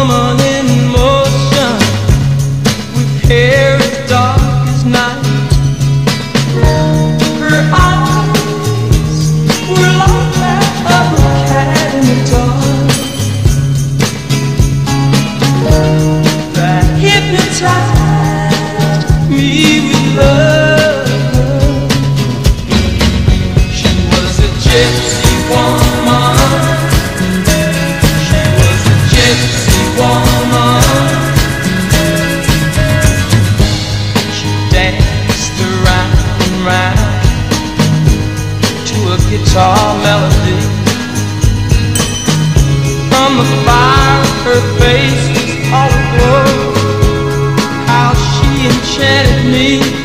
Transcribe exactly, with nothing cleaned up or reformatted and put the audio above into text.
woman in motion, with hair as dark as night. Her eyes were like that of a cat in the dark that hypnotized me with love. She was a gypsy woman. She was a gypsy woman. She danced around and round to a guitar melody. From the fire of her face was all aglow. How she enchanted me.